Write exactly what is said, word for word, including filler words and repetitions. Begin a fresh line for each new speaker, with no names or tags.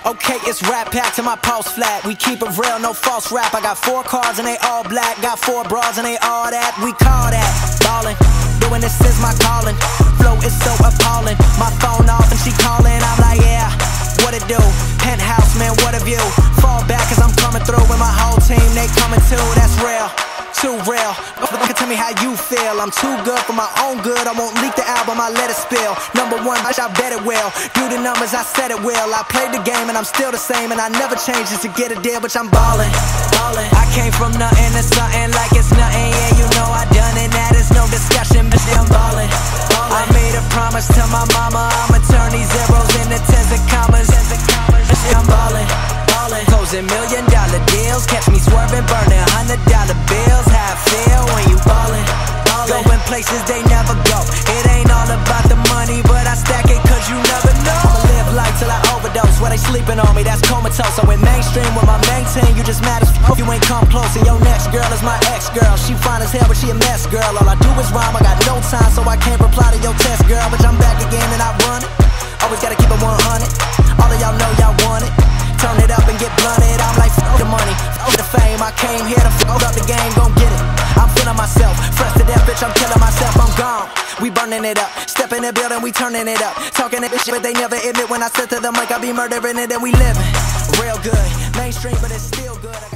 Okay, it's rap pack to my pulse flat. We keep it real, no false rap. I got four cars and they all black. Got four bras and they all that. We call that ballin'. Doing this is my calling. Flow is so appalling. My phone off and she calling. I'm like, yeah, what it do? Penthouse, man, what a view. Fall back cause I'm coming through with my whole team. They coming too, that's real. Too real. Tell me how you feel. I'm too good for my own good. I won't leak the album, I let it spill. Number one, I bet it will. Do the numbers, I said it will. I played the game and I'm still the same, and I never changed just to get a deal, bitch, I'm ballin', ballin'. I came from nothing to something like it's nothing. Yeah, you know I done it, that is no discussion, bitch, I'm ballin', ballin'. I made a promise to my mama, I'ma turn these zeros into tens and commas. Bitch, I'm ballin', ballin'. Closing million dollar deals, catch me swerving, burning hundred dollar bills. How I feel when you ballin', ballin'. Going places they never go. It ain't all about the money, but I stack it cause you never know. I'ma live life till I overdose. Where they sleeping on me, that's comatose. I went mainstream with my main team. You just mad as f***. You ain't come close. And your next girl is my ex-girl. She fine as hell, but she a mess, girl. All I do is rhyme, I got no time, so I can't reply to your test, girl. But I'm back again and I run it. Always gotta keep it one hundred. All of y'all know y'all want it. Turn it up and get blunted. I'm like, f*** the money, f*** the fame. I came here to f*** up the game, gon' get it. I'm feeling myself, fresh to death, bitch, I'm killing myself, I'm gone. We burning it up, step in the building, we turning it up. Talking that shit, but they never admit when I said to the mic, I be murdering it and we living real good. Mainstream, but it's still good.